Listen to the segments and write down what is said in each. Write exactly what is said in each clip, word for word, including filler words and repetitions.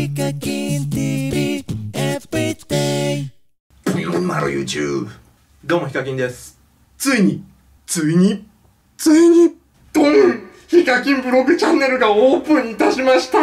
ヒカキン ティーブイ Everyday マロ YouTube。 どうもヒカキンです。ついについについにドンヒカキンブログチャンネルがオープンいたしました。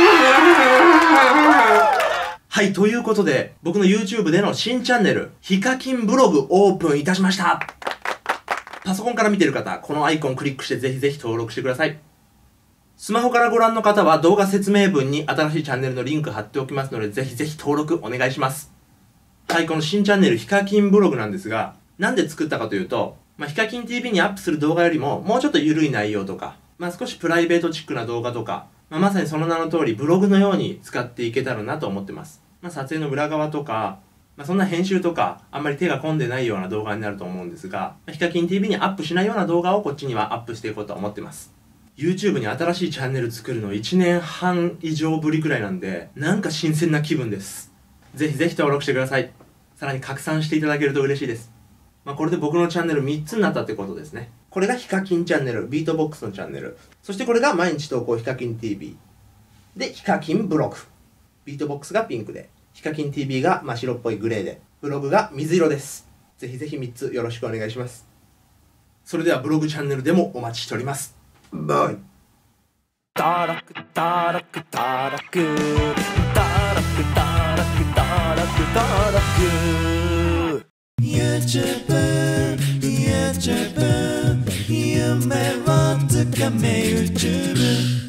はい、ということで僕の YouTube での新チャンネルヒカキンブログオープンいたしました。パソコンから見てる方、このアイコンクリックしてぜひぜひ登録してください。スマホからご覧の方は動画説明文に新しいチャンネルのリンク貼っておきますので、ぜひぜひ登録お願いします。はい、この新チャンネルヒカキンブログなんですが、なんで作ったかというと、まあ、ヒカキン ティーブイ にアップする動画よりももうちょっと緩い内容とか、まあ、少しプライベートチックな動画とか、まあ、まさにその名の通りブログのように使っていけたらなと思ってます。まあ、撮影の裏側とか、まあ、そんな編集とかあんまり手が込んでないような動画になると思うんですが、ヒカキン ティーブイ にアップしないような動画をこっちにはアップしていこうと思ってます。YouTube に新しいチャンネル作るのいちねんはん以上ぶりくらいなんで、なんか新鮮な気分です。ぜひぜひ登録してください。さらに拡散していただけると嬉しいです。まあ、これで僕のチャンネルみっつになったってことですね。これがヒカキンチャンネル、ビートボックスのチャンネル。そしてこれが毎日投稿ヒカキン ティーブイ。で、ヒカキンブログ。ビートボックスがピンクで、ヒカキン ティーブイ が真っ白っぽいグレーで、ブログが水色です。ぜひぜひみっつよろしくお願いします。それではブログチャンネルでもお待ちしております。バイ。 登録登録登録登録登録登録登録 YouTube YouTube 夢をつかめ YouTube